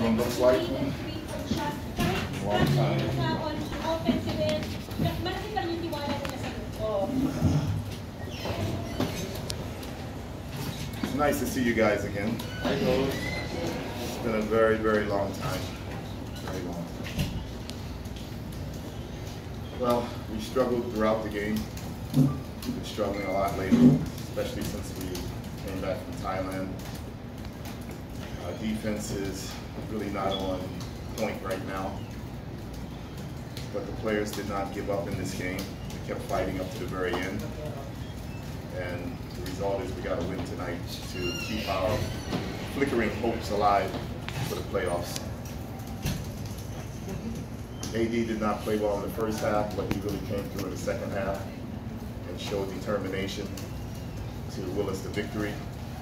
one looks like. Long time. It's nice to see you guys again. I know. It's been a very, very long time. Very long time. Well, we struggled throughout the game. We've been struggling a lot lately, especially since we came back from Thailand. Our defense is really not on point right now. But the players did not give up in this game. They kept fighting up to the very end. And the result is we got to win tonight to keep our flickering hopes alive for the playoffs. AD did not play well in the first half, but he really came through in the second half and showed determination to will us the victory.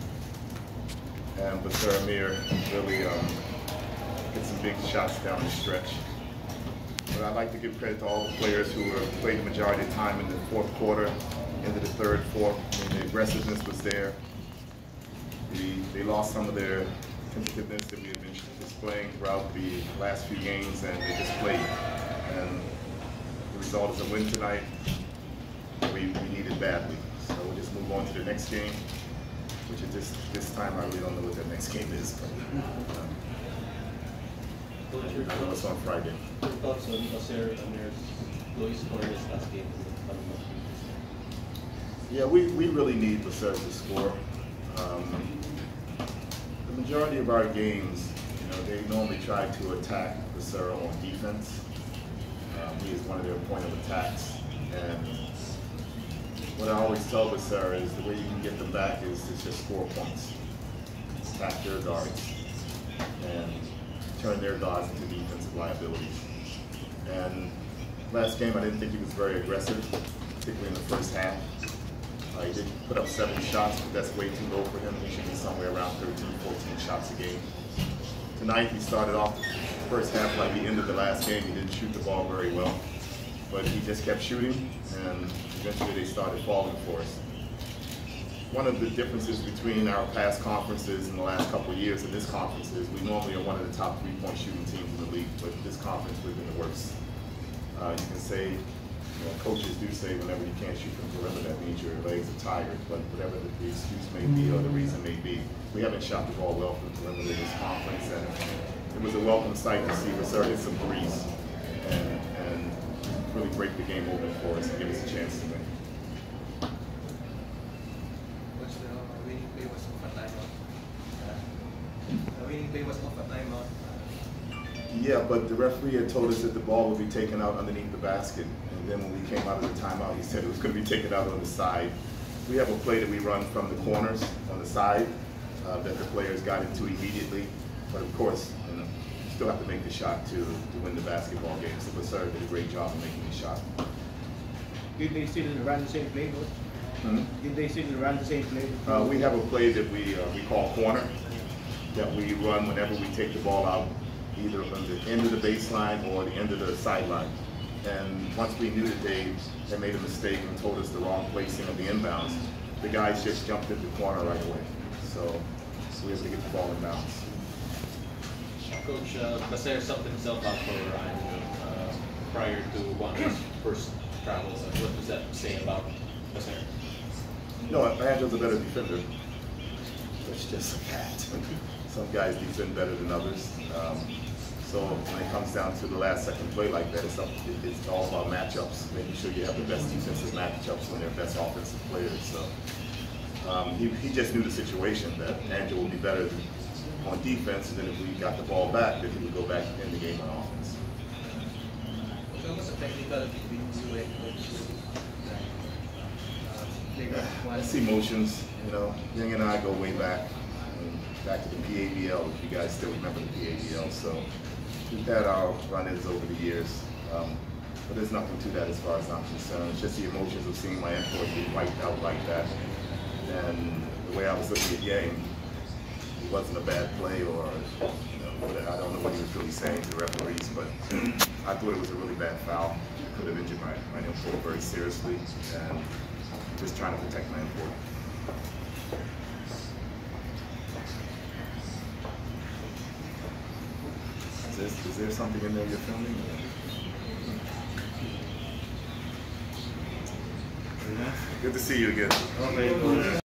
And Basir Amir really hit some big shots down the stretch. But I'd like to give credit to all the players who played the majority of the time in the fourth quarter, into the third, fourth. I mean, the aggressiveness was there. They lost some of their tentativeness that we had been displaying throughout the last few games, and they just played. And the result is a win tonight. We needed badly. So we'll just move on to the next game, which is this time I really don't know what that next game is. But, I know it's on Friday. Your thoughts on Basir Amir's low score in his last game? Yeah, we really need Basir to score. The majority of our games, they normally try to attack Basir on defense. He is one of their point of attacks. And what I always tell Basir is the way you can get them back is to just score points. Attack their guards and turn their guards into defensive liabilities. And last game, I didn't think he was very aggressive, particularly in the first half. He did put up 7 shots, but that's way too low for him. He should be somewhere around 13, 14 shots a game. Tonight, he started off the first half like the end of the last game. He didn't shoot the ball very well, but he just kept shooting, and eventually they started falling for us. One of the differences between our past conferences in the last couple of years and this conference is we normally are one of the top 3-point shooting teams in the league, but this conference we've been the worst. You can say, coaches do say whenever you can't shoot from perimeter, that means your legs are tired, but whatever the excuse may be or the reason may be, we haven't shot the ball well from perimeter in this conference, and it was a welcome sight to see Basir hit some threes and really break the game open for us and give us a chance to win. Yeah, but the referee had told us that the ball would be taken out underneath the basket. And then when we came out of the timeout, he said it was going to be taken out on the side. We have a play that we run from the corners on the side that the players got into immediately. But of course, you still have to make the shot to win the basketball game. So Basir did a great job of making the shot. Did they still run the same play, Coach? Did they still run the same play? We have a play that we call corner, that we run whenever we take the ball out, either from the end of the baseline or the end of the sideline. And once we knew that they made a mistake and told us the wrong placing of the inbounds, the guys just jumped into the corner right away. So we have to get the ball in bounds. Coach, Basir subbed himself out for Ryan prior to one of his first travels. What does that say about Basir? No, Angel's a better defender. That's just a fact. Some guys defend better than others. So when it comes down to the last-second play like that, it's all about matchups, making sure you have the best defensive matchups when they're best offensive players. So he just knew the situation that Angel would be better on defense, and then if we got the ball back, then he would go back in the game on offense. So what's the technical between you and Coach? It's emotions, Yang and I go way back. Back to the PABL, if you guys still remember the PABL. So we've had our run-ins over the years, but there's nothing to that as far as I'm concerned. It's just the emotions of seeing my import get wiped out like that. And the way I was looking at Yang, it wasn't a bad play, or I don't know what he was really saying to the referees, but I thought it was a really bad foul. It could have injured my import very seriously, and just trying to protect my import. Is there something in there you're filming? Good to see you again. Okay, cool.